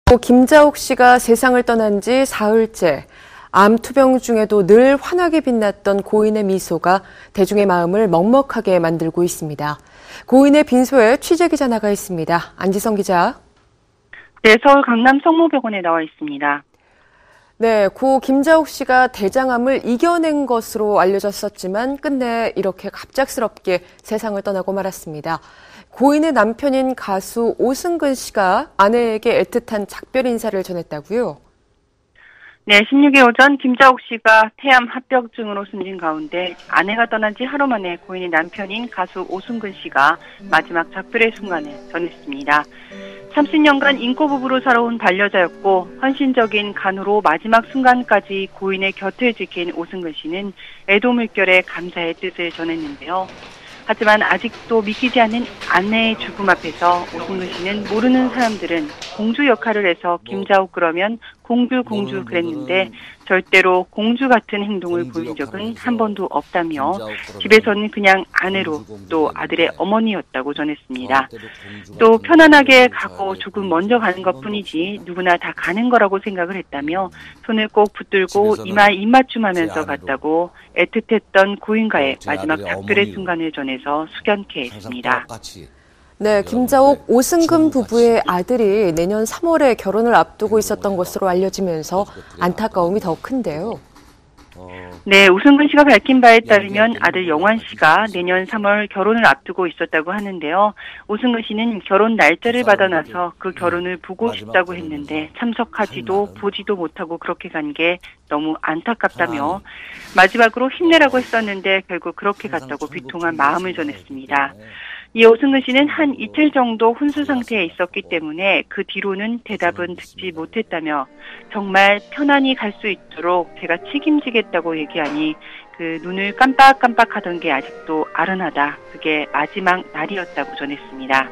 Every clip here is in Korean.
김자옥 씨가 세상을 떠난 지 사흘째, 암 투병 중에도 늘 환하게 빛났던 고인의 미소가 대중의 마음을 먹먹하게 만들고 있습니다. 고인의 빈소에 취재기자 나가 있습니다. 안지성 기자. 네, 서울 강남 성모병원에 나와 있습니다. 네, 고 김자옥 씨가 대장암을 이겨낸 것으로 알려졌었지만 끝내 이렇게 갑작스럽게 세상을 떠나고 말았습니다. 고인의 남편인 가수 오승근 씨가 아내에게 애틋한 작별 인사를 전했다고요? 네, 16일 오전 김자옥 씨가 폐암 합병증으로 숨진 가운데 아내가 떠난 지 하루 만에 고인의 남편인 가수 오승근 씨가 마지막 작별의 순간을 전했습니다. 30년간 인꼬부부로 살아온 반려자였고 헌신적인 간호로 마지막 순간까지 고인의 곁을 지킨 오승근 씨는 애도 물결에 감사의 뜻을 전했는데요. 하지만 아직도 믿기지 않는 아내의 죽음 앞에서 오승근 씨는 모르는 사람들은 공주 역할을 해서 김자옥 그러면 공주 그랬는데 절대로 공주 같은 행동을 보인 적은 한 번도 없다며 집에서는 그냥 아내로 또 아들의 어머니였다고 전했습니다. 또 편안하게 가고 조금 먼저 가는 것뿐이지 누구나 다 가는 거라고 생각을 했다며 손을 꼭 붙들고 이마에 입맞춤하면서 갔다고 애틋했던 고인과의 마지막 작별의 순간을 전해서 숙연케 했습니다. 네, 김자옥, 오승근 부부의 아들이 내년 3월에 결혼을 앞두고 있었던 것으로 알려지면서 안타까움이 더 큰데요. 네, 오승근 씨가 밝힌 바에 따르면 아들 영환 씨가 내년 3월 결혼을 앞두고 있었다고 하는데요. 오승근 씨는 결혼 날짜를 받아놔서 그 결혼을 보고 싶다고 했는데 참석하지도 보지도 못하고 그렇게 간 게 너무 안타깝다며 마지막으로 힘내라고 했었는데 결국 그렇게 갔다고 비통한 마음을 전했습니다. 이 오승근 씨는 한 이틀 정도 혼수 상태에 있었기 때문에 그 뒤로는 대답은 듣지 못했다며 정말 편안히 갈 수 있도록 제가 책임지겠다고 얘기하니 그 눈을 깜빡깜빡하던 게 아직도 아른하다. 그게 마지막 날이었다고 전했습니다.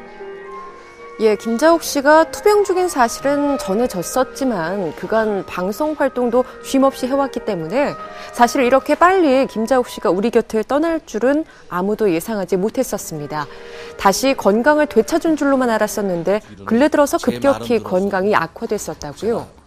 예, 김자옥 씨가 투병 중인 사실은 전해졌었지만 그간 방송 활동도 쉼없이 해왔기 때문에 사실 이렇게 빨리 김자옥 씨가 우리 곁을 떠날 줄은 아무도 예상하지 못했었습니다. 다시 건강을 되찾은 줄로만 알았었는데 근래 들어서 급격히 건강이 악화됐었다고요?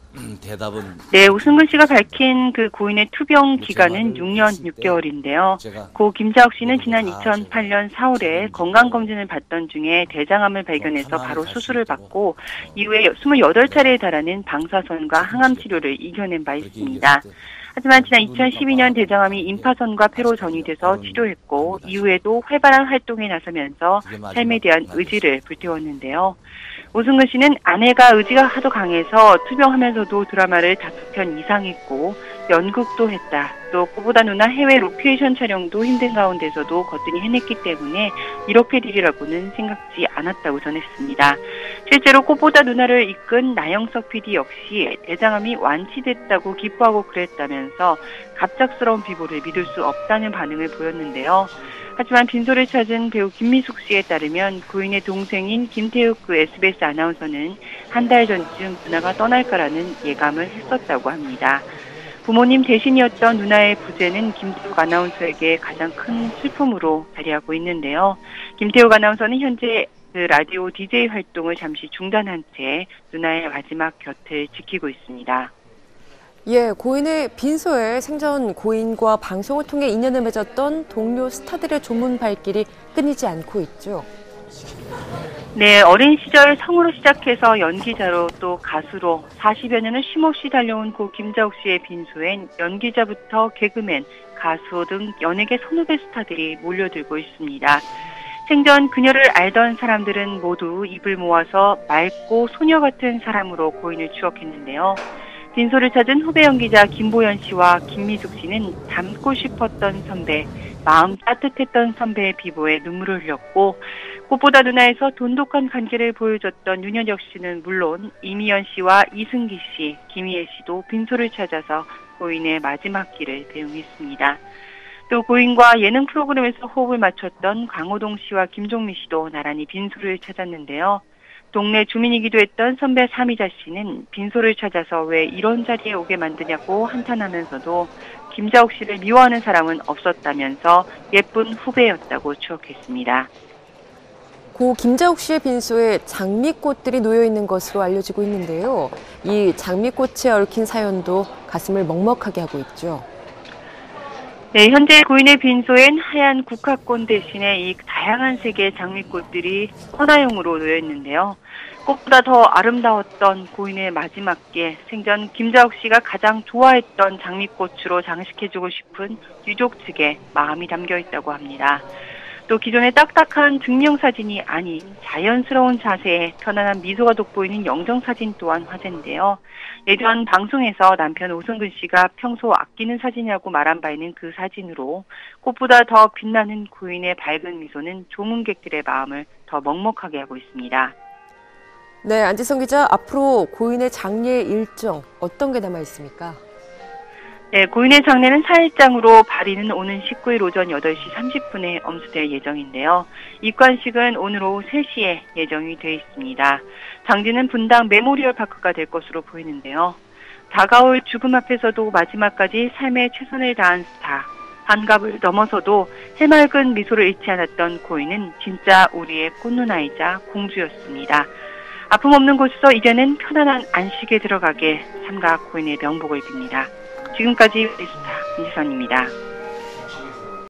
네, 오승근 씨가 밝힌 그 고인의 투병 기간은 6년 6개월인데요. 고 김자옥 씨는 지난 2008년 4월에 건강검진을 받던 중에 대장암을 발견해서 바로 수술을 받고 이후에 28차례에 달하는 방사선과 항암 치료를 이겨낸 바 있습니다. 하지만 지난 2012년 대장암이 임파선과 폐로 전이돼서 치료했고 이후에도 활발한 활동에 나서면서 삶에 대한 의지를 불태웠는데요. 오승근 씨는 아내가 의지가 하도 강해서 투병하면서도 드라마를 5편 이상 했고 연극도 했다. 또 꽃보다 누나 해외 로케이션 촬영도 힘든 가운데서도 거뜬히 해냈기 때문에 이렇게 되리라고는 생각지 않았다고 전했습니다. 실제로 꽃보다 누나를 이끈 나영석 PD 역시 대장암이 완치됐다고 기뻐하고 그랬다면서 갑작스러운 비보를 믿을 수 없다는 반응을 보였는데요. 하지만 빈소를 찾은 배우 김미숙 씨에 따르면 고인의 동생인 김태욱 그 SBS 아나운서는 한 달 전쯤 누나가 떠날 거라는 예감을 했었다고 합니다. 부모님 대신이었던 누나의 부재는 김태욱 아나운서에게 가장 큰 슬픔으로 자리하고 있는데요. 김태욱 아나운서는 현재 그 라디오 DJ 활동을 잠시 중단한 채 누나의 마지막 곁을 지키고 있습니다. 예, 고인의 빈소에 생전 고인과 방송을 통해 인연을 맺었던 동료 스타들의 조문 발길이 끊이지 않고 있죠. 네, 어린 시절 성우로 시작해서 연기자로 또 가수로 40여 년을 쉼없이 달려온 고 김자옥 씨의 빈소엔 연기자부터 개그맨, 가수 등 연예계 선후배 스타들이 몰려들고 있습니다. 생전 그녀를 알던 사람들은 모두 입을 모아서 맑고 소녀 같은 사람으로 고인을 추억했는데요. 빈소를 찾은 후배 연기자 김보연 씨와 김미숙 씨는 닮고 싶었던 선배, 마음 따뜻했던 선배의 비보에 눈물을 흘렸고 꽃보다 누나에서 돈독한 관계를 보여줬던 윤여정 씨는 물론 이미연 씨와 이승기 씨, 김희애 씨도 빈소를 찾아서 고인의 마지막 길을 배웅했습니다. 또 고인과 예능 프로그램에서 호흡을 맞췄던 강호동 씨와 김종민 씨도 나란히 빈소를 찾았는데요. 동네 주민이기도 했던 선배 삼이자 씨는 빈소를 찾아서 왜 이런 자리에 오게 만드냐고 한탄하면서도 김자옥 씨를 미워하는 사람은 없었다면서 예쁜 후배였다고 추억했습니다. 고 김자옥 씨의 빈소에 장미꽃들이 놓여 있는 것으로 알려지고 있는데요. 이 장미꽃에 얽힌 사연도 가슴을 먹먹하게 하고 있죠. 네, 현재 고인의 빈소엔 하얀 국화꽃 대신에 이 다양한 색의 장미꽃들이 헌화용으로 놓여 있는데요. 꽃보다 더 아름다웠던 고인의 마지막 길, 생전 김자옥 씨가 가장 좋아했던 장미꽃으로 장식해주고 싶은 유족 측의 마음이 담겨 있다고 합니다. 또 기존의 딱딱한 증명사진이 아닌 자연스러운 자세에 편안한 미소가 돋보이는 영정사진 또한 화제인데요. 예전 방송에서 남편 오승근 씨가 평소 아끼는 사진이라고 말한 바 있는 그 사진으로 꽃보다 더 빛나는 고인의 밝은 미소는 조문객들의 마음을 더 먹먹하게 하고 있습니다. 네, 안지성 기자, 앞으로 고인의 장례 일정 어떤 게 남아 있습니까? 네, 고인의 장례는 4일장으로 발인은 오는 19일 오전 8시 30분에 엄수될 예정인데요. 입관식은 오늘 오후 3시에 예정이 돼 있습니다. 장지는 분당 메모리얼 파크가 될 것으로 보이는데요. 다가올 죽음 앞에서도 마지막까지 삶의 최선을 다한 스타, 한갑을 넘어서도 해맑은 미소를 잃지 않았던 고인은 진짜 우리의 꽃누나이자 공주였습니다. 아픔 없는 곳에서 이제는 편안한 안식에 들어가게 삼가 고인의 명복을 빕니다. 지금까지 리스타 임지선입니다.